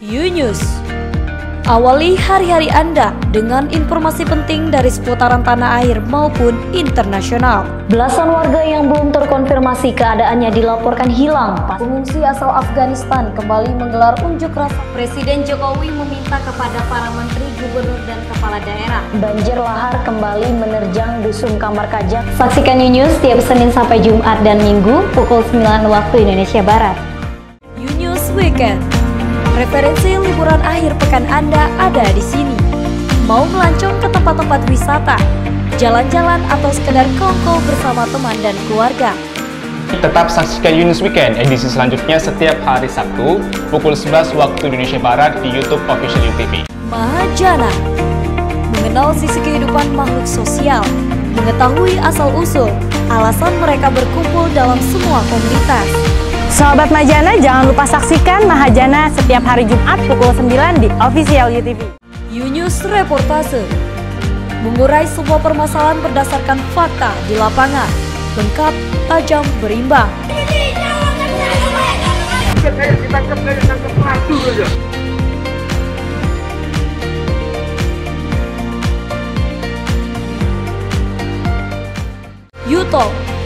News. Awali hari-hari Anda dengan informasi penting dari seputaran tanah air maupun internasional. Belasan warga yang belum terkonfirmasi keadaannya dilaporkan hilang. Pengungsi asal Afghanistan kembali menggelar unjuk rasa. Presiden Jokowi meminta kepada para menteri, gubernur, dan kepala daerah. Banjir lahar kembali menerjang Dusun Kamar Kajang. Saksikan News tiap Senin sampai Jumat dan Minggu pukul 9 waktu Indonesia Barat. News Weekend. Referensi liburan akhir pekan Anda ada di sini. Mau melancong ke tempat-tempat wisata, jalan-jalan, atau sekedar kongko bersama teman dan keluarga? Tetap saksikan News Weekend edisi selanjutnya setiap hari Sabtu pukul 11 waktu Indonesia Barat di YouTube Official UTV. Mahajana. Mengenal sisi kehidupan makhluk sosial, mengetahui asal-usul, alasan mereka berkumpul dalam semua komunitas. Sahabat Mahajana, jangan lupa saksikan Mahajana setiap hari Jumat pukul 9 di Official UTV. News Reportase. Mengurai sebuah permasalahan berdasarkan fakta di lapangan. Lengkap, tajam, berimbang. YouTube.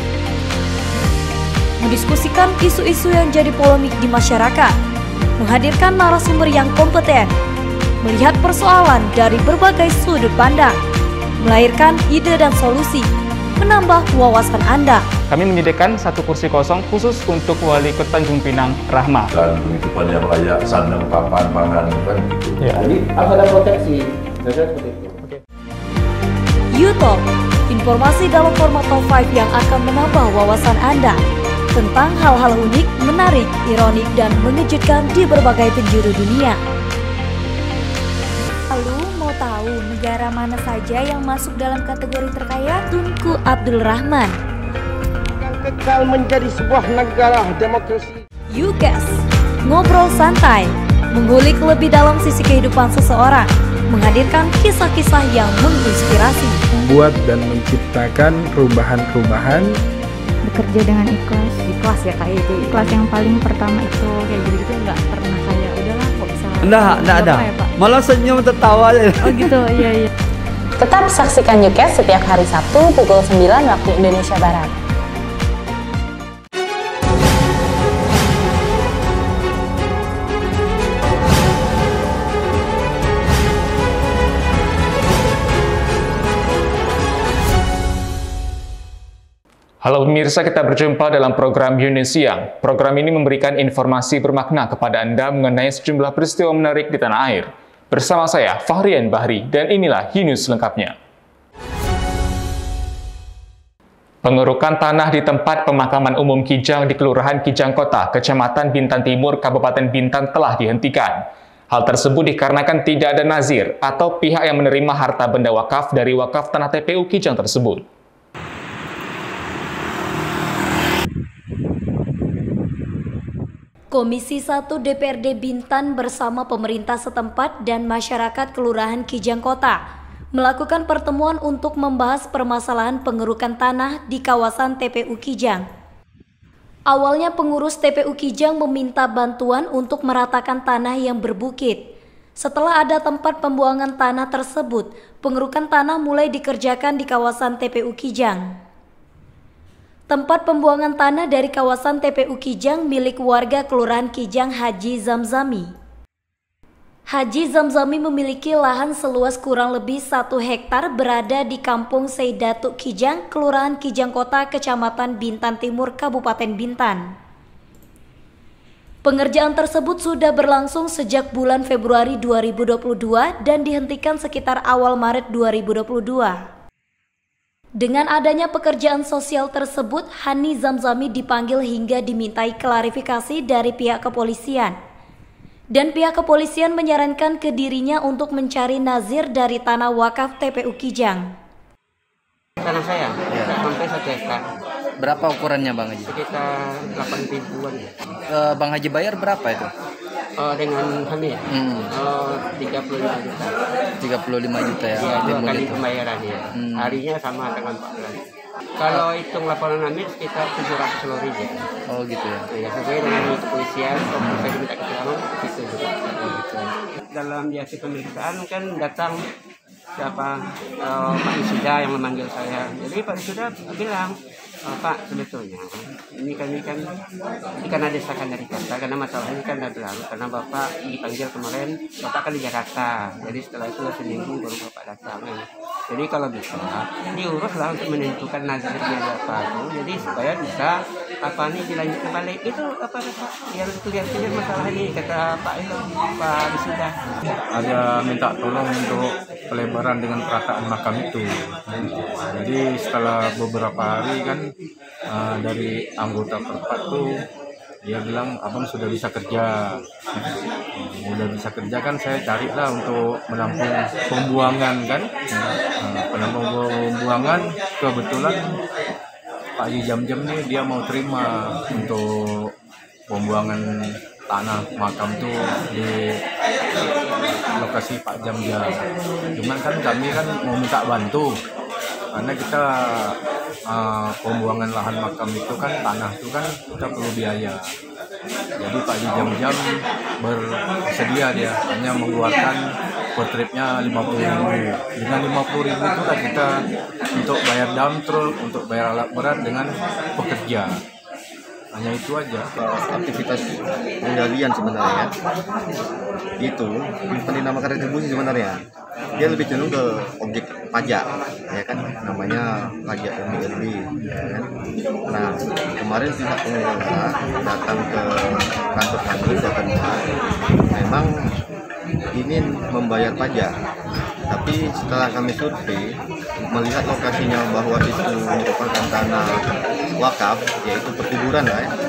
Mendiskusikan isu-isu yang jadi polemik di masyarakat, menghadirkan narasumber yang kompeten, melihat persoalan dari berbagai sudut pandang, melahirkan ide dan solusi, menambah wawasan Anda. Kami menyediakan satu kursi kosong khusus untuk Wali Kota Tanjung Pinang, Rahma. Dan kehidupan yang layak, sandang, papan, pangan, kan gitu. Ya. Jadi harus ada proteksi, seperti itu. YouTube, informasi dalam format top 5 yang akan menambah wawasan Anda tentang hal-hal unik, menarik, ironik, dan mengejutkan di berbagai penjuru dunia. Lalu mau tahu negara mana saja yang masuk dalam kategori terkaya? Tunku Abdul Rahman. Yang kekal menjadi sebuah negara demokrasi. YouGuess, ngobrol santai, mengulik lebih dalam sisi kehidupan seseorang, menghadirkan kisah-kisah yang menginspirasi. Membuat dan menciptakan perubahan-perubahan. Bekerja dengan ikhlas ya kayak itu. Ikhlas yang paling pertama itu kayak gitu nggak pernah kayak udahlah kok bisa. Enggak ada. Ya, malah senyum tertawa aja. Oh gitu, iya. Tetap saksikan Newcast setiap hari Sabtu pukul 9 waktu Indonesia Barat. Halo pemirsa, kita berjumpa dalam program News Siang. Program ini memberikan informasi bermakna kepada Anda mengenai sejumlah peristiwa menarik di tanah air. Bersama saya, Fahrian Bahri, dan inilah News lengkapnya. Pengerukan tanah di tempat pemakaman umum Kijang di Kelurahan Kijang Kota, Kecamatan Bintan Timur, Kabupaten Bintan telah dihentikan. Hal tersebut dikarenakan tidak ada nazir atau pihak yang menerima harta benda wakaf dari wakaf tanah TPU Kijang tersebut. Komisi 1 DPRD Bintan bersama pemerintah setempat dan masyarakat Kelurahan Kijang Kota melakukan pertemuan untuk membahas permasalahan pengerukan tanah di kawasan TPU Kijang. Awalnya pengurus TPU Kijang meminta bantuan untuk meratakan tanah yang berbukit. Setelah ada tempat pembuangan tanah tersebut, pengerukan tanah mulai dikerjakan di kawasan TPU Kijang. Tempat pembuangan tanah dari kawasan TPU Kijang milik warga Kelurahan Kijang Haji Zamzami. Haji Zamzami memiliki lahan seluas kurang lebih 1 hektar berada di Kampung Seidatuk Kijang, Kelurahan Kijang Kota, Kecamatan Bintan Timur, Kabupaten Bintan. Pengerjaan tersebut sudah berlangsung sejak bulan Februari 2022 dan dihentikan sekitar awal Maret 2022. Dengan adanya pekerjaan sosial tersebut, Hani Zamzami dipanggil hingga dimintai klarifikasi dari pihak kepolisian. Dan pihak kepolisian menyarankan ke dirinya untuk mencari nazir dari tanah wakaf TPU Kijang. Tanah saya, sampai 1 hektar. Berapa ukurannya Bang Haji? Sekitar 8 ribuan. Bang Haji bayar berapa itu? Dengan kami ya? 35 juta. 35 juta ya? Ya, 2 kali pembayaran ya. Harinya sama dengan 14. Kalau hitung laporan kami sekitar 700 ribu. Oh gitu ya? Ya, sesuai dengan kepolisian, kalau saya minta keterangan, itu juga. Dalam jasa pemeriksaan kan datang siapa Pak Wisuda yang memanggil saya. Jadi Pak Wisuda bilang, Pak, sebetulnya ini kan ada desakan dari kata karena masalah ini kan udah berlalu karena Bapak dipanggil kemarin, Bapak kan di Jakarta. Jadi setelah itu seminggu baru Bapak datang. Jadi kalau bisa diuruslah untuk menentukan nazirnya apa itu. Jadi supaya bisa nih dilanjut kembali itu Pak biar clear masalah ini kata Pak Wisuda. Ada minta tolong untuk pelebaran dengan perataan makam itu. Jadi setelah beberapa hari kan dari anggota perpat tuh dia bilang abang sudah bisa kerja. Udah bisa kerja kan saya carilah untuk menampung pembuangan kan. Penampung pembuangan kebetulan Pak Haji Jam-Jam nih dia mau terima untuk pembuangan tanah makam tuh di lokasi Pak Jam-Jam. Cuman kan kami kan mau minta bantu karena kita pembuangan lahan makam itu kan tanah itu kan kita perlu biaya. Jadi Pak Haji Jam-Jam bersedia dia hanya mengeluarkan per tripnya 50.000. Dengan 50.000 itulah kita untuk bayar dump truck, untuk bayar alat berat dengan pekerja. Hanya itu aja. Aktivitas penggalian sebenarnya itu dinamakan retribusi sebenarnya. Dia lebih cenderung ke objek pajak, ya kan, namanya pajak MBLB, ya kan. Nah, kemarin pihak pengelola datang ke kantor kami Jakarta, memang ingin membayar pajak, tapi setelah kami survei melihat lokasinya bahwa itu merupakan tanah wakaf, yaitu perkuburan lah ya.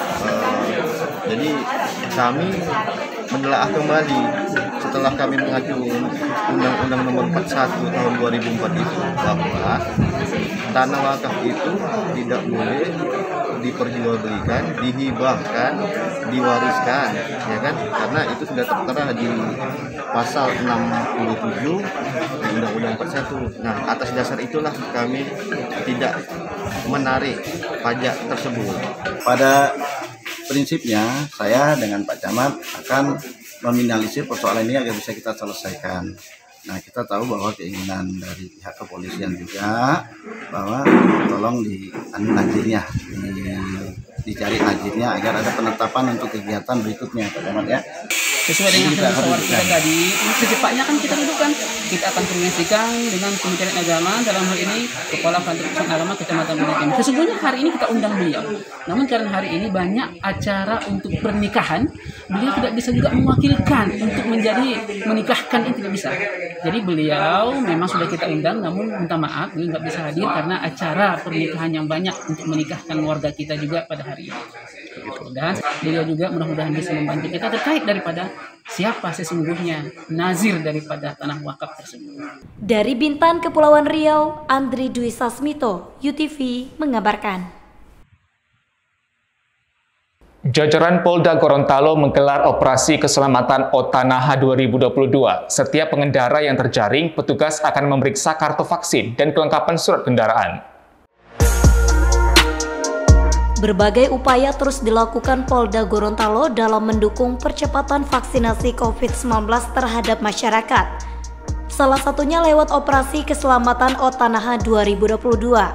Jadi kami menelaah kembali setelah kami mengacu Undang-Undang Nomor 41 Tahun 2004 itu bahwa tanah wakaf itu tidak boleh diperjualbelikan, dihibahkan, diwariskan, ya kan? Karena itu sudah tertera di pasal 67 di Undang-Undang 41. Nah, atas dasar itulah kami tidak menarik pajak tersebut. Pada prinsipnya saya dengan Pak Camat akan meminimalisir persoalan ini agar bisa kita selesaikan. Nah, kita tahu bahwa keinginan dari pihak kepolisian juga bahwa tolong nazirnya, dicari nazirnya agar ada penetapan untuk kegiatan berikutnya, Pak Camat ya. Sesuai dengan musyawarah kita tadi, secepatnya kan kita tentukan, kita akan koordinasikan dengan Kementerian Agama, dalam hal ini Kepala Kantor Pusat Agama Kecamatan Binatim. Sesungguhnya hari ini kita undang beliau, namun karena hari ini banyak acara untuk pernikahan, beliau tidak bisa juga mewakilkan untuk menikahkan ini tidak bisa. Jadi beliau memang sudah kita undang, namun minta maaf beliau nggak bisa hadir karena acara pernikahan yang banyak untuk menikahkan warga kita juga pada hari ini. Dan beliau juga mudah-mudahan bisa membantu kita terkait daripada siapa sesungguhnya nazir daripada tanah wakaf tersebut. Dari Bintan, Kepulauan Riau, Andri Dwi Sasmito, UTV mengabarkan. Jajaran Polda Gorontalo menggelar operasi keselamatan Otanaha 2022. Setiap pengendara yang terjaring, petugas akan memeriksa kartu vaksin dan kelengkapan surat kendaraan. Berbagai upaya terus dilakukan Polda Gorontalo dalam mendukung percepatan vaksinasi COVID-19 terhadap masyarakat. Salah satunya lewat operasi keselamatan Otanaha 2022.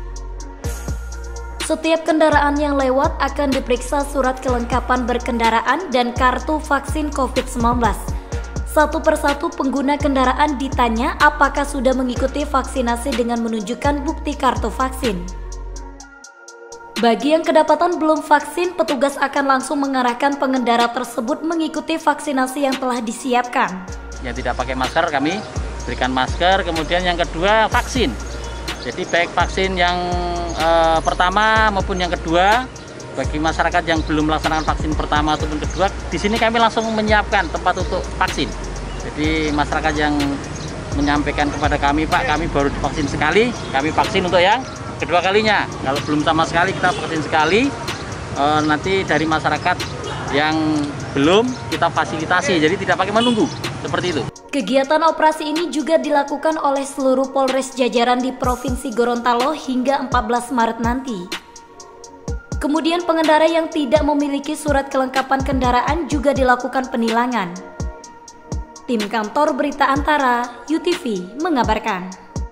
Setiap kendaraan yang lewat akan diperiksa surat kelengkapan berkendaraan dan kartu vaksin COVID-19. Satu persatu pengguna kendaraan ditanya apakah sudah mengikuti vaksinasi dengan menunjukkan bukti kartu vaksin. Bagi yang kedapatan belum vaksin, petugas akan langsung mengarahkan pengendara tersebut mengikuti vaksinasi yang telah disiapkan. Yang tidak pakai masker kami berikan masker, kemudian yang kedua vaksin. Jadi baik vaksin yang pertama maupun yang kedua, bagi masyarakat yang belum melaksanakan vaksin pertama ataupun kedua, di sini kami langsung menyiapkan tempat untuk vaksin. Jadi masyarakat yang menyampaikan kepada kami, Pak, kami baru divaksin sekali, kami vaksin untuk yang kedua kalinya. Kalau belum sama sekali kita vaksin sekali, nanti dari masyarakat yang belum kita fasilitasi, jadi tidak pakai menunggu, seperti itu. Kegiatan operasi ini juga dilakukan oleh seluruh Polres jajaran di Provinsi Gorontalo hingga 14 Maret nanti. Kemudian pengendara yang tidak memiliki surat kelengkapan kendaraan juga dilakukan penilangan. Tim Kantor Berita Antara, UTV, mengabarkan.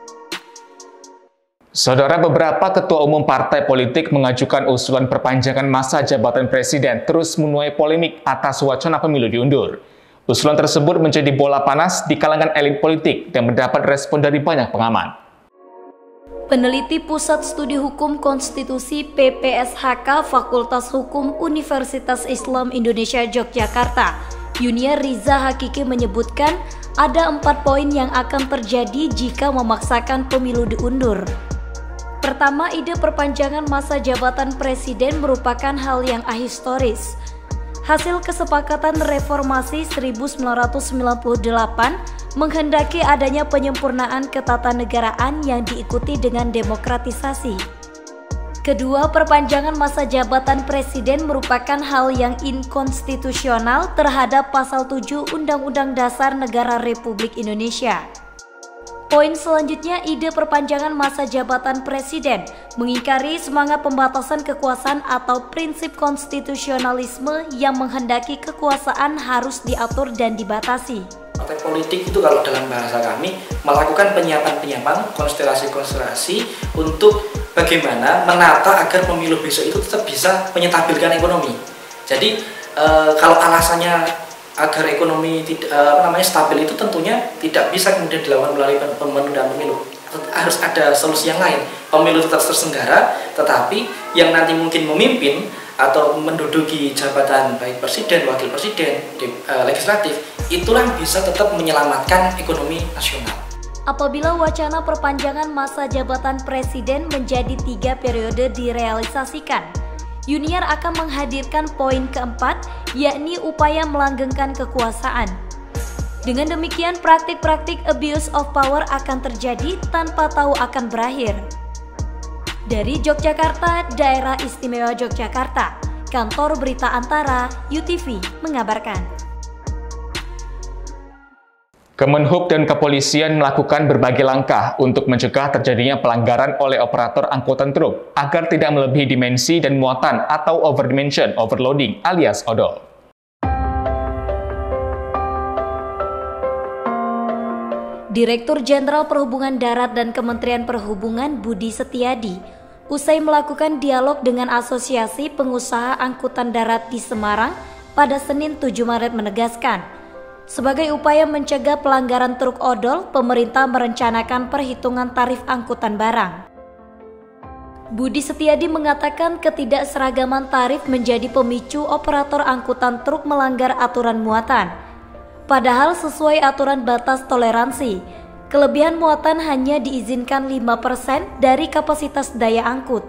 Saudara, beberapa ketua umum partai politik mengajukan usulan perpanjangan masa jabatan presiden terus menuai polemik atas wacana pemilu diundur. Usulan tersebut menjadi bola panas di kalangan elit politik dan mendapat respon dari banyak pengamat. Peneliti Pusat Studi Hukum Konstitusi PPSHK Fakultas Hukum Universitas Islam Indonesia Yogyakarta, Yuniar Riza Hakiki menyebutkan ada 4 poin yang akan terjadi jika memaksakan pemilu diundur. Pertama, ide perpanjangan masa jabatan presiden merupakan hal yang ahistoris. Hasil kesepakatan reformasi 1998 menghendaki adanya penyempurnaan ketatanegaraan yang diikuti dengan demokratisasi. Kedua, perpanjangan masa jabatan presiden merupakan hal yang inkonstitusional terhadap Pasal 7 Undang-Undang Dasar Negara Republik Indonesia. Poin selanjutnya, ide perpanjangan masa jabatan presiden mengingkari semangat pembatasan kekuasaan atau prinsip konstitusionalisme yang menghendaki kekuasaan harus diatur dan dibatasi. Partai politik itu kalau dalam bahasa kami melakukan penyiapan konstelasi untuk bagaimana menata agar pemilu besok itu tetap bisa menyetabilkan ekonomi. Jadi kalau alasannya agar ekonomi stabil itu tentunya tidak bisa kemudian dilakukan melalui penundaan pemilu. Harus ada solusi yang lain. Pemilu tetap terselenggara, tetapi yang nanti mungkin memimpin atau menduduki jabatan baik presiden, wakil presiden, legislatif, itulah bisa tetap menyelamatkan ekonomi nasional. Apabila wacana perpanjangan masa jabatan presiden menjadi 3 periode direalisasikan, Yuniar akan menghadirkan poin keempat, yakni upaya melanggengkan kekuasaan. Dengan demikian, praktik-praktik abuse of power akan terjadi tanpa tahu akan berakhir. Dari Yogyakarta, Daerah Istimewa Yogyakarta, Kantor Berita Antara, UTV, mengabarkan. Kemenhub dan kepolisian melakukan berbagai langkah untuk mencegah terjadinya pelanggaran oleh operator angkutan truk agar tidak melebihi dimensi dan muatan atau overdimension overloading alias odol. Direktur Jenderal Perhubungan Darat dan Kementerian Perhubungan Budi Setiadi usai melakukan dialog dengan Asosiasi Pengusaha Angkutan Darat di Semarang pada Senin 7 Maret menegaskan, sebagai upaya mencegah pelanggaran truk odol, pemerintah merencanakan perhitungan tarif angkutan barang. Budi Setiadi mengatakan ketidakseragaman tarif menjadi pemicu operator angkutan truk melanggar aturan muatan. Padahal sesuai aturan batas toleransi, kelebihan muatan hanya diizinkan 5% dari kapasitas daya angkut.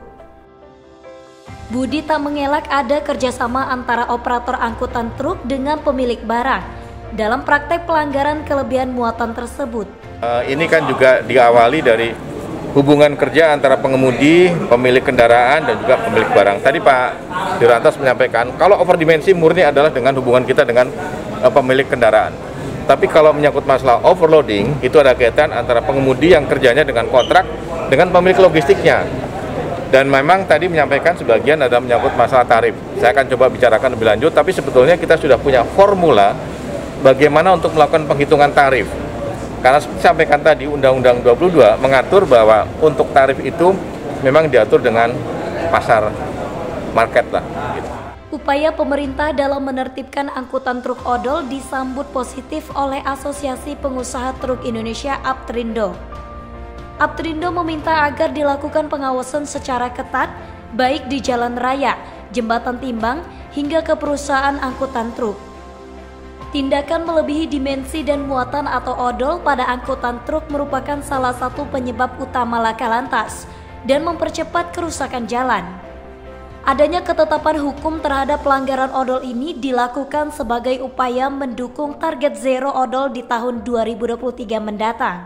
Budi tak mengelak ada kerjasama antara operator angkutan truk dengan pemilik barang dalam praktek pelanggaran kelebihan muatan tersebut. Ini kan juga diawali dari hubungan kerja antara pengemudi, pemilik kendaraan, dan juga pemilik barang. Tadi Pak Dirantas menyampaikan, kalau overdimensi murni adalah dengan hubungan kita dengan pemilik kendaraan. Tapi kalau menyangkut masalah overloading, itu ada kaitan antara pengemudi yang kerjanya dengan kontrak dengan pemilik logistiknya. Dan memang tadi menyampaikan sebagian ada menyangkut masalah tarif. Saya akan coba bicarakan lebih lanjut, tapi sebetulnya kita sudah punya formula bagaimana untuk melakukan penghitungan tarif. Karena seperti sampaikan tadi, Undang-Undang 22 mengatur bahwa untuk tarif itu memang diatur dengan pasar market lah. Gitu. Upaya pemerintah dalam menertibkan angkutan truk odol disambut positif oleh Asosiasi Pengusaha Truk Indonesia Aptrindo. Aptrindo meminta agar dilakukan pengawasan secara ketat, baik di jalan raya, jembatan timbang, hingga ke perusahaan angkutan truk. Tindakan melebihi dimensi dan muatan atau odol pada angkutan truk merupakan salah satu penyebab utama laka lantas dan mempercepat kerusakan jalan. Adanya ketetapan hukum terhadap pelanggaran odol ini dilakukan sebagai upaya mendukung target zero odol di tahun 2023 mendatang.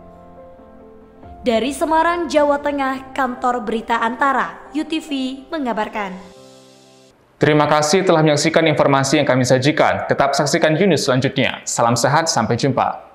Dari Semarang, Jawa Tengah, Kantor Berita Antara, UTV mengabarkan. Terima kasih telah menyaksikan informasi yang kami sajikan. Tetap saksikan Yunus selanjutnya. Salam sehat, sampai jumpa.